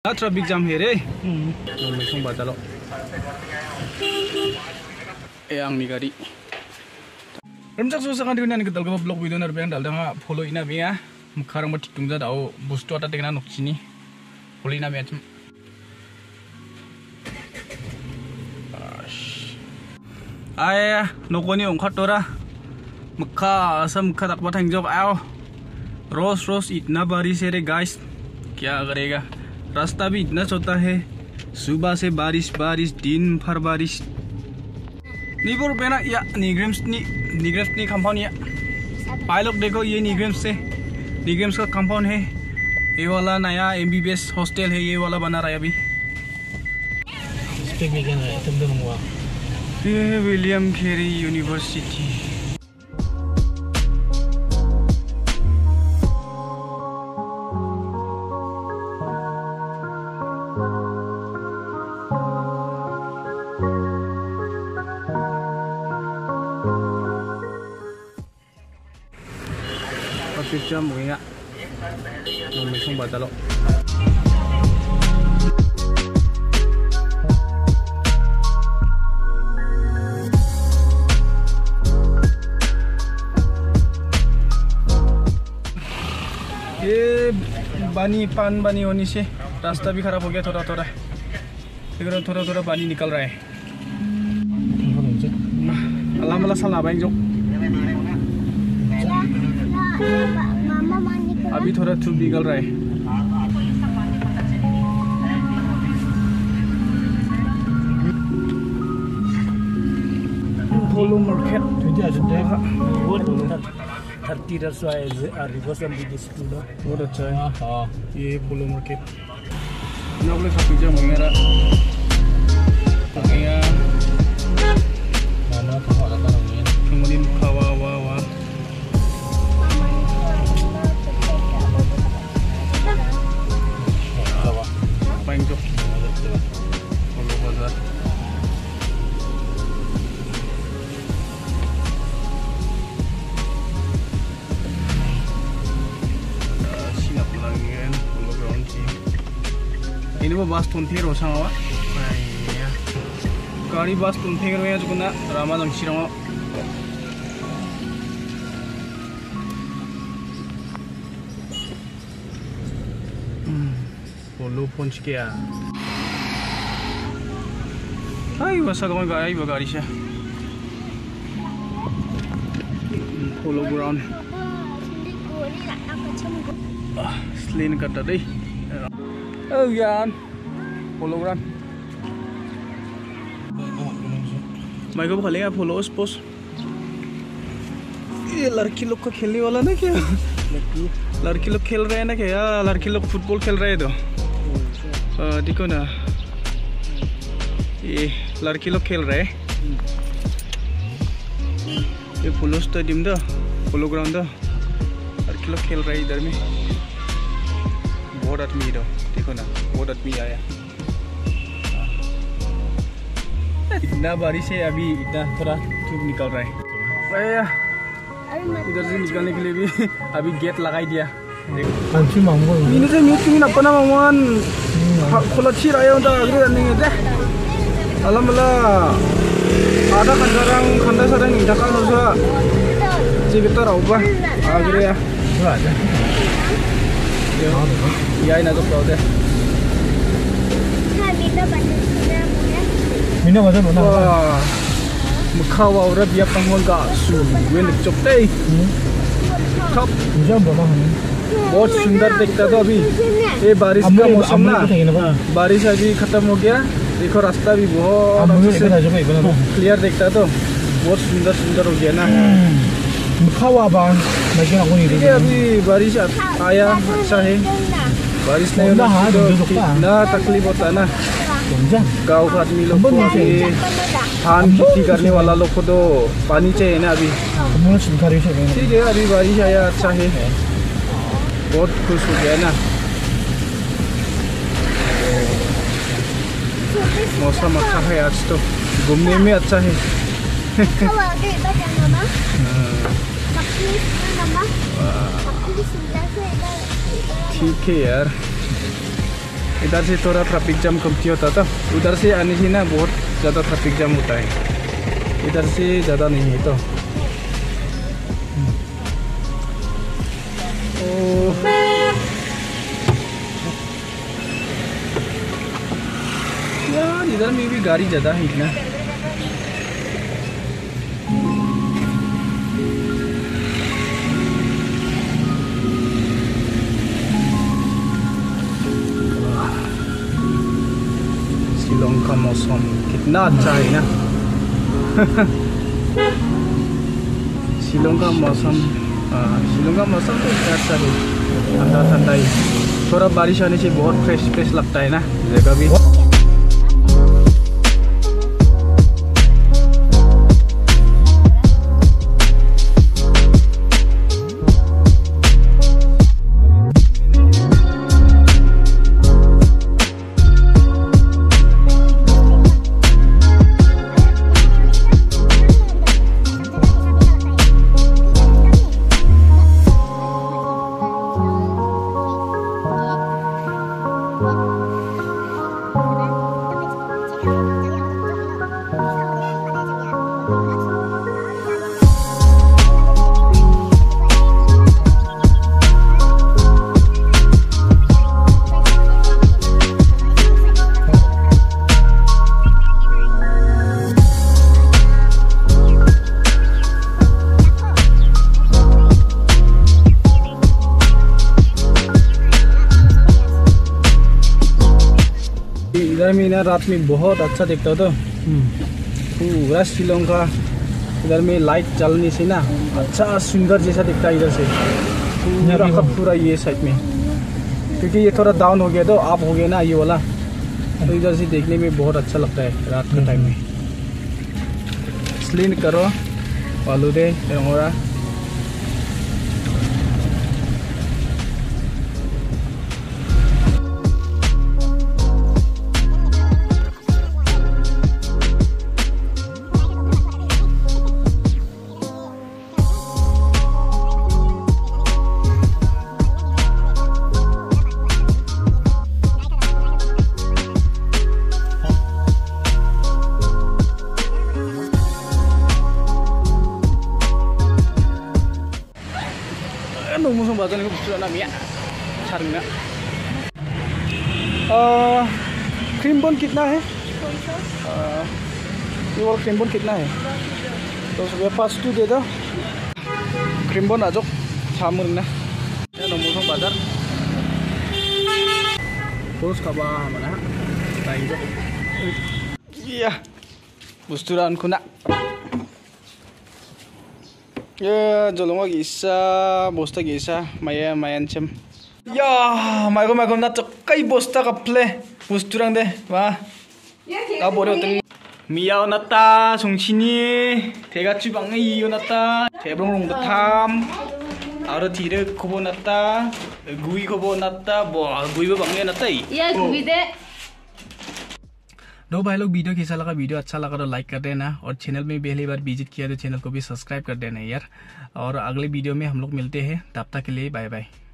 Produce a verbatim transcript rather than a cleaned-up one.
traffic jam here eh nomor song badalo eh ang ni gari remjak so sakan dikene kedal ke blog video nar beng dal danga follow ina bea mukharang ma tiktung ja dao bustu ata dekna nokchini follow ina bea chum aya nokoni ongkhatora mukha asam mukha takba thangjob ao रोज रोज इतना बारिश है रे guys क्या करेगा रास्ता भी इतना छोटा है सुबह से बारिश बारिश दिन भर बारिश नीबोर बेना या निग्रेम्स नी निग्रेम्स नी कंपाउंड या भाई लोग देखो ये निग्रेम्स से निग्रेम्स का कंपाउंड है ये वाला नया एमबीबीएस हॉस्टल है ये वाला बना रहा है अभी ये William Carey University picture mo nga nung may song badalo ये पानी पान पानी होने से रास्ता भी खराब हो गया थोड़ा थोड़ा थोड़ा थोड़ा थोड़ा पानी निकल रहा है अल्लाह मला साला बाइक जो अभी थोड़ा धूप निकल रहा है पोलो मार्केट थर्टी रस बहुत अच्छा है ये पोलो मार्केट नौले का पिज्जा मंगेरा मंगेरा mana kau ada kan ini kemudian kawa wawa Bangkok, Polo Bazar. Sinap lagi kan, Polo Ground sih. Ini mau bus tuntir rosang apa? Iya. Kali bus tuntir ya juga nak Ramadan sirang. Polo punch किया आई बस अगर मैं गाड़ी बगाड़ी से polo ground slain करता दे ओ यार polo ground मैं को खेलेगा पोलो स्पोर्ट्स ये लड़की लोग का खेलने वाला ना क्या लड़की लोग खेल रहे हैं ना क्या लड़की लोग फुटबॉल खेल रहे हैं तो देखो ना ये लड़की लोग खेल रहे हैं ये पोलो स्टेडियम दो पोलो ग्राउंड दो लड़की लोग खेल रहे हैं इधर में बहुत आदमी दो देखो ना बहुत आदमी आया इतना बारिश है अभी इतना थोड़ा धूप निकल रहा है इधर से निकलने के लिए भी अभी गेट लगाई दिया ini saya meeting apa nama man kalau cirai untuk agri dan ini deh alhamdulillah ada kan sekarang kan sekarang ini dah kan usah sekitar apa agri ya ada ya ini ada apa deh minum aja mana mukhawa orang biar panggung gak su gue nak copte top jam berapa बहुत सुंदर दिखता था अभी ये बारिश का मौसम ना बारिश अभी खत्म हो गया देखो रास्ता भी बहुत क्लियर दिखता तो बहुत सुंदर सुंदर हो गया ना ये अभी बारिश आया अच्छा है बारिश नहीं होना तो ना तकलीफ होता ना गाँव का आदमी लोग को धान खेती करने वाला लोग को तो पानी चाहिए ना अभी ठीक है अभी बारिश आया अच्छा है बहुत खुश हो गया ना मौसम अच्छा है आज तो घूमने में अच्छा है ठीक है यार इधर से थोड़ा ट्रैफिक जाम कमती होता था, उधर से आने से ना बहुत ज़्यादा ट्रैफिक जाम होता है, इधर से ज़्यादा नहीं है तो। यार इधर में भी गाड़ी ज़्यादा है इतना। शिलोंग का मौसम कितना अच्छा है ना। शिलोंग का मौसम, हाँ शिलोंग का मौसम तो इतना अच्छा है, ठंडा ठंडा ही, थोड़ा बारिश आने से बहुत फ्रेश फ्रेश लगता है ना जगह भी। इधर में ना रात में बहुत अच्छा दिखता था पूरा शिलोंग का। इधर में लाइट चलने से ना अच्छा सुंदर जैसा दिखता है इधर से पूरा का पूरा ये साइड में, क्योंकि ये थोड़ा डाउन हो गया तो अप हो गया ना ये वाला, तो इधर से देखने में बहुत अच्छा लगता है रात के टाइम में। स्लिन करो वालू दे रंगोरा। Nunggu sama badan itu betul namanya charmnya। Cream bun कितना है? ये वाला क्रीम बन कितना है? तो सुबह पाँच टू दे दो क्रीम बन आजो सामून ना। ये number sama badan terus kabar mana? Tahu itu? Iya, busturan kuna. Ya, jolong lagi isa, bosta gisa, maya mayan cem. Ya, maiko maiko na cokai bosta kaple, busturang deh, wah. Kau boleh utang. Miao nata, sungsini, tega cubang iyo nata, cebrong rong betam, ada tidak kobo nata, gui kobo nata, boh gui bangnya nata i. Iya, gui deh. दो भाई लोग video कैसा लगा, video अच्छा लगा तो like कर देना, और चैनल में पहली बार विजिट किया तो चैनल को भी सब्सक्राइब कर देना यार। और अगले वीडियो में हम लोग मिलते हैं, तब तक के लिए बाय बाय।